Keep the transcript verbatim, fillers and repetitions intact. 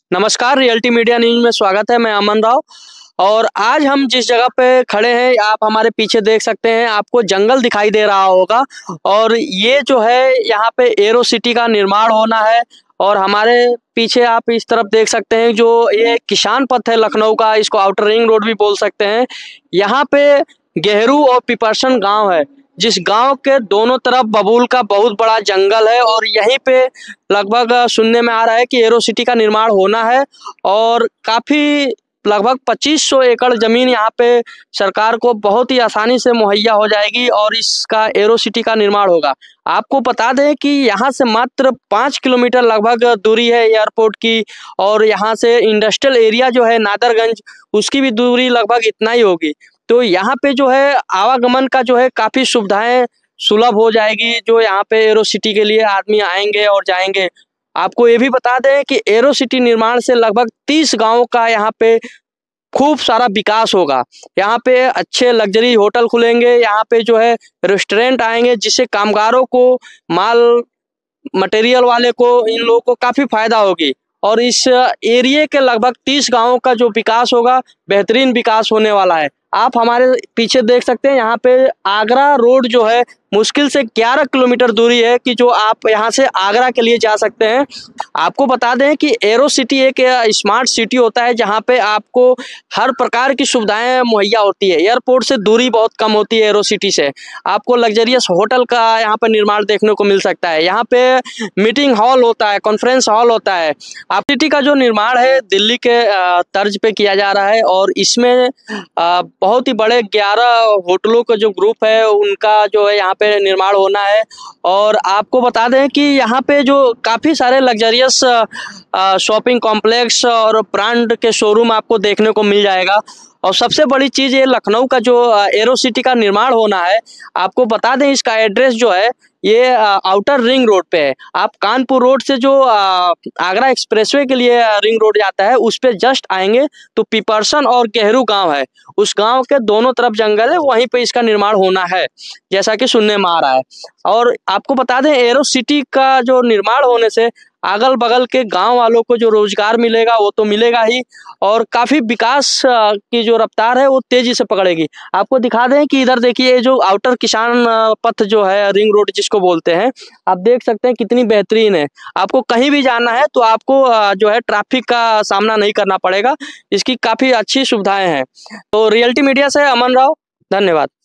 नमस्कार, reality media news में स्वागत है। मैं अमन राव और आज हम जिस जगह पे खड़े हैं, आप हमारे पीछे देख सकते हैं, आपको जंगल दिखाई दे रहा होगा और ये जो है यहाँ पे एरो सिटी का निर्माण होना है। और हमारे पीछे आप इस तरफ देख सकते हैं, जो ये किसान पथ है लखनऊ का, इसको आउटर रिंग रोड भी बोल सकते हैं। यहाँ पे गेहरू और पिपरसन गाँव है, जिस गांव के दोनों तरफ बबूल का बहुत बड़ा जंगल है और यहीं पे लगभग सुनने में आ रहा है कि एरो सिटी का निर्माण होना है और काफ़ी लगभग पच्चीस सौ एकड़ ज़मीन यहाँ पे सरकार को बहुत ही आसानी से मुहैया हो जाएगी और इसका एरो सिटी का निर्माण होगा। आपको बता दें कि यहाँ से मात्र पाँच किलोमीटर लगभग दूरी है एयरपोर्ट की और यहाँ से इंडस्ट्रियल एरिया जो है नादरगंज, उसकी भी दूरी लगभग इतना ही होगी। तो यहाँ पे जो है आवागमन का जो है काफ़ी सुविधाएं सुलभ हो जाएगी, जो यहाँ पे एरो सिटी के लिए आदमी आएंगे और जाएंगे। आपको ये भी बता दें कि एरो सिटी निर्माण से लगभग तीस गांवों का यहाँ पे खूब सारा विकास होगा। यहाँ पे अच्छे लग्जरी होटल खुलेंगे, यहाँ पे जो है रेस्टोरेंट आएंगे, जिससे कामगारों को, माल मटेरियल वाले को, इन लोगों को काफ़ी फायदा होगी। और इस एरिए के लगभग तीस गांवों का जो विकास होगा, बेहतरीन विकास होने वाला है। आप हमारे पीछे देख सकते हैं, यहाँ पे आगरा रोड जो है मुश्किल से ग्यारह किलोमीटर दूरी है कि जो आप यहाँ से आगरा के लिए जा सकते हैं। आपको बता दें कि एरो सिटी एक स्मार्ट सिटी होता है, जहाँ पे आपको हर प्रकार की सुविधाएं मुहैया होती है। एयरपोर्ट से दूरी बहुत कम होती है एरो सिटी से। आपको लग्जरियस होटल का यहाँ पर निर्माण देखने को मिल सकता है। यहाँ पे मीटिंग हॉल होता है, कॉन्फ्रेंस हॉल होता है। आप सिटी का जो निर्माण है दिल्ली के तर्ज पे किया जा रहा है और इसमें बहुत ही बड़े ग्यारह होटलों का जो ग्रुप है उनका जो है यहाँ पे निर्माण होना है। और आपको बता दें कि यहाँ पे जो काफ़ी सारे लग्जरियस शॉपिंग कॉम्प्लेक्स और ब्रांड के शोरूम आपको देखने को मिल जाएगा। और सबसे बड़ी चीज़ ये लखनऊ का जो एरो सिटी का निर्माण होना है, आपको बता दें इसका एड्रेस जो है ये आउटर रिंग रोड पे है। आप कानपुर रोड से जो आगरा एक्सप्रेसवे के लिए रिंग रोड जाता है, उस पे जस्ट आएंगे तो पिपरसन और गेहरू गांव है। उस गांव के दोनों तरफ जंगल है, वहीं पे इसका निर्माण होना है, जैसा कि सुनने में आ रहा है। और आपको बता दें एरो सिटी का जो निर्माण होने से अगल बगल के गांव वालों को जो रोजगार मिलेगा वो तो मिलेगा ही, और काफ़ी विकास की जो रफ्तार है वो तेजी से पकड़ेगी। आपको दिखा दें कि इधर देखिए, जो आउटर किसान पथ जो है रिंग रोड जिसको बोलते हैं, आप देख सकते हैं कितनी बेहतरीन है। आपको कहीं भी जाना है तो आपको जो है ट्रैफिक का सामना नहीं करना पड़ेगा। इसकी काफ़ी अच्छी सुविधाएं हैं। तो रियलिटी मीडिया से अमन राव, धन्यवाद।